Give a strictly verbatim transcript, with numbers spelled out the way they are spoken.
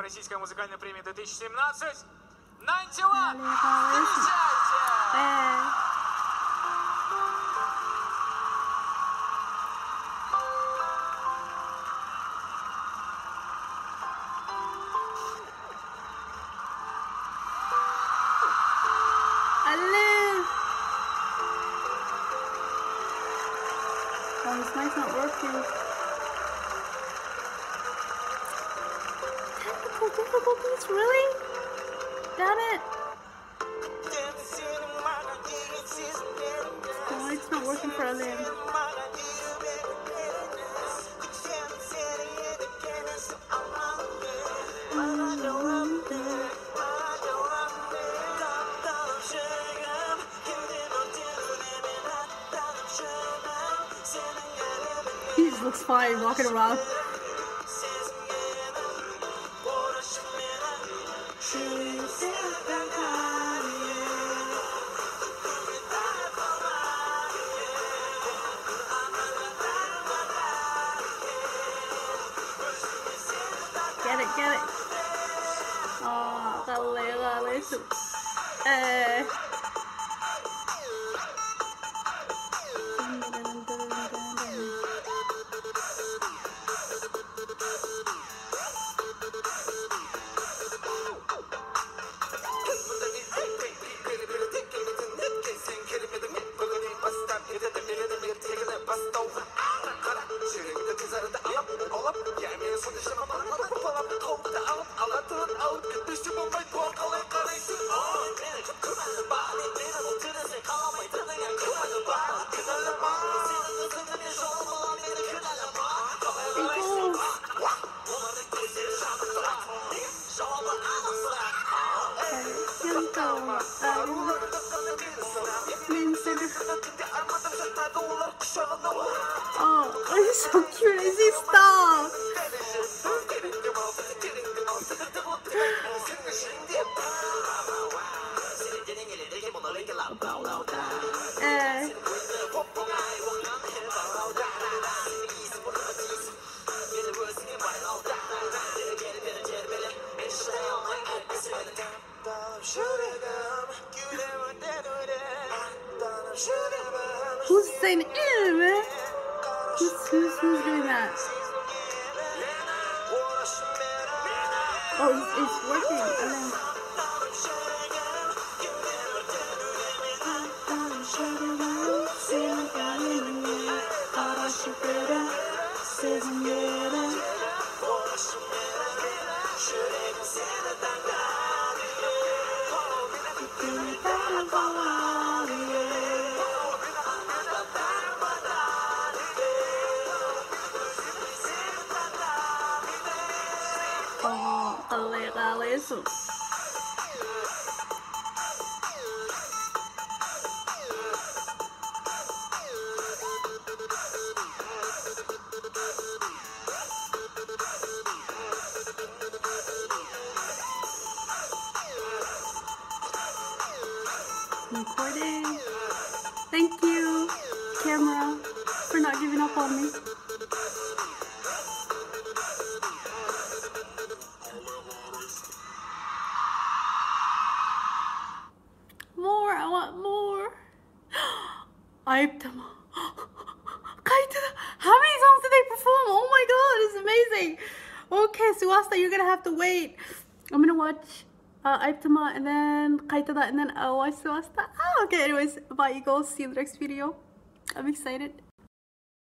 Российская музыкальная премия две тысячи семнадцать. Нантила! Встречайте! Oh, this mic's not working. Technical difficulties, really? Damn it. Oh, it's not working for Alim. He just looks fine walking around. Get it, get it. Oh, dale, dale eso. Eh. Oh, he's so cute. Is he stop? Eh. Who's saying ew, man? Who's, who's, who's doing that? Oh, it's, it's working. And then... Oh, dale, dale eso. Recording. Thank you, camera, for not giving up on me. More, I want more. Aiptama. Kaitada. How many songs did they perform? Oh my god, it's amazing. Okay, Suwasta, you're gonna have to wait. I'm gonna watch uh, Aiptama and then Kaitada and then I'll watch Suwasta. Oh, okay, anyways, bye, you guys. See you in the next video. I'm excited.